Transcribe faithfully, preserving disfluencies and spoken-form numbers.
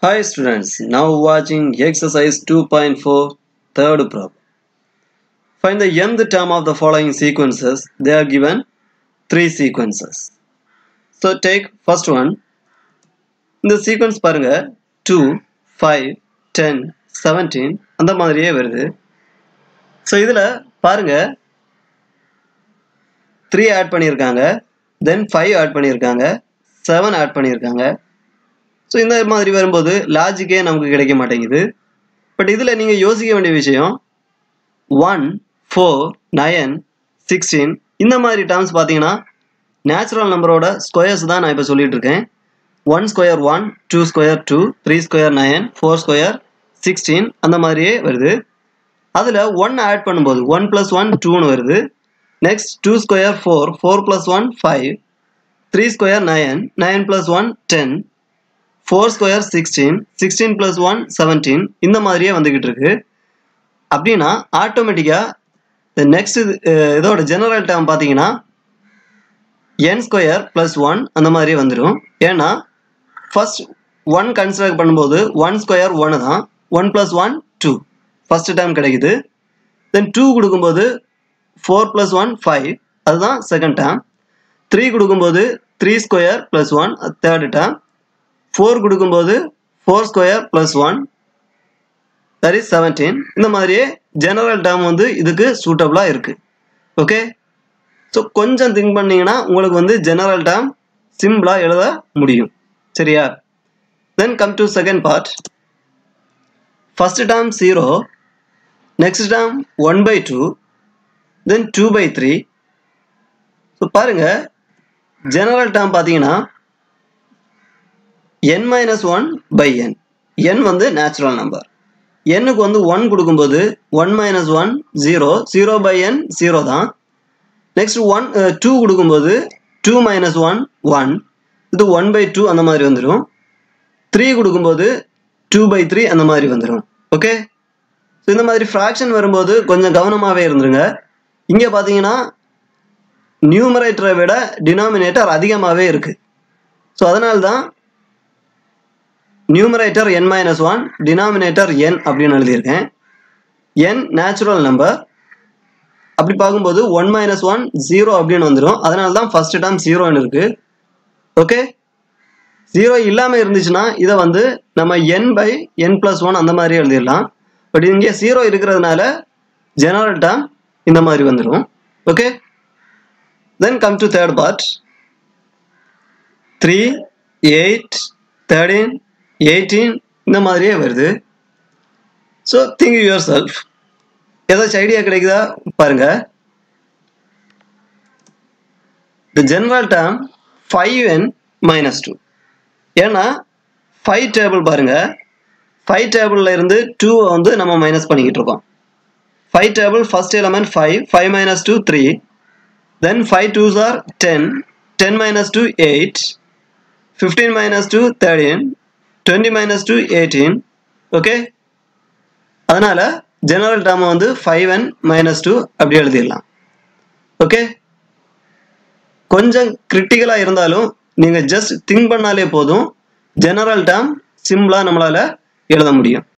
Hi students, now watching exercise two point four, third problem. Find the nth term of the following sequences. They are given three sequences. So take first one. இந்த sequence பாருங்க two, five, ten, seventeen அந்த மாதிரியே வருது. So இதுல பாருங்க three add பண்ணியிருக்காங்க, then five add பண்ணியிருக்காங்க, seven add பண்ணியிருக்காங்க. So இந்த மாதிரி வரும்போது லாஜிக்கே நமக்கு கிடைக்க மாட்டேங்குது. பட் இதுல நீங்க யோசிக்க வேண்டிய விஷயம் one, four, nine, sixteen இந்த மாதிரி டேர்ம்ஸ் பாத்தீங்கன்னா நேச்சுரல் நம்பரோட ஸ்கொயர்ஸ் தான் நான் இப்ப சொல்லிட்டு இருக்கேன். one square one, two square two, three square nine, four square sixteen அந்த மாதிரியே வருது. அதுல one ஆட் பண்ணும்போது one plus one two னு வருது. Next two square four, four plus one five, three square nine, nine plus one ten, four square sixteen, sixteen plus one seventeen இந்த மாதிரியே வந்துகிட்டு இருக்கு. அப்படின்னா ஆட்டோமேட்டிக்கா நெக்ஸ்ட் இதோட ஜெனரல் டேர்ம் பாத்தீங்கன்னா n ஸ்கொயர் பிளஸ் ஒன் அந்த மாதிரி வந்துடும். ஏன்னா ஃபர்ஸ்ட் ஒன் கன்சிடர் பண்ணும்போது ஒன் ஸ்கொயர் ஒன்று தான், one plus one two first term கிடைக்குது. தென் டூ கொடுக்கும்போது ஃபோர் பிளஸ் ஒன் ஃபைவ் அதுதான் செகண்ட் டேர்ம். த்ரீ கொடுக்கும்போது three square plus one third term. four கொடுக்கும்போது four square plus one that is seventeen. இந்த மாதிரியே general term வந்து இதுக்கு சூட்டபிளா இருக்கு. ஓகே, ஸோ கொஞ்சம் திங்க் பண்ணீங்கன்னா உங்களுக்கு வந்து ஜெனரல் டேர்ம் சிம்பிளா எழுத முடியும். சரியா? Then come to second part. First term zero, next term one by two, then two by three. So பாருங்க ஜெனரல் டேர்ம் பார்த்தீங்கன்னா n minus one by n. n வந்து நேச்சுரல் நம்பர். n க்கு வந்து one கொடுக்கும்போது one minus one zero, zero by n zero தான். Next one two கொடுக்கும்போது two minus one one, இது one by two அந்த மாதிரி வந்துடும். three கொடுக்கும்போது two by three அந்த மாதிரி வந்துடும். ஓகே, ஸோ இந்த மாதிரி ஃப்ராக்ஷன் வரும்போது கொஞ்சம் கவனமாகவே இருந்துருங்க. இங்கே பார்த்தீங்கன்னா நியூமரேட்டரை விட டினாமினேட்டர் அதிகமாகவே இருக்கு. ஸோ அதனால தான் numerator n minus one, denominator n அப்படின்னு எழுதியிருக்கேன். n natural number. அப்படி பார்க்கும்போது one minus one zero அப்படின்னு வந்துடும். அதனால தான் ஃபர்ஸ்ட் டேர்ம் ஜீரோன்னு இருக்கு. ஓகே, ஜீரோ இல்லாம இருந்துச்சுன்னா இதை வந்து நம்ம n by n plus one அந்த மாதிரி எழுதிடலாம். பட் இங்கே ஜீரோ இருக்கிறதுனால ஜெனரல் டேர்ம் இந்த மாதிரி வந்துடும். Okay, then come to third part. Three, eight, thirteen, eighteen இந்த மாதிரியே வருது. ஸோ திங்க் யுவர் செல்ஃப், ஏதாச்சும் ஐடியா கிடைக்குதா பாருங்க. The general term five n minus two. ஏன்னா ஃபைவ் டேபிள் பாருங்க, ஃபைவ் டேபிள்ல இருந்து டூ வந்து நம்ம மைனஸ் பண்ணிக்கிட்டு இருக்கோம். Five table first element five, five minus two three, then five twos are ten, ten minus two eight, fifteen minus two thirteen, twenty minus two eighteen. Okay, அதனால general term வந்து five n minus two அப்படி எழுதிடலாம். Okay, கொஞ்சம் கிரிட்டிக்கலா இருந்தாலும் நீங்க just think பண்ணாலே போதும், general term சிம்பிளா நம்மளால எழுத முடியும்.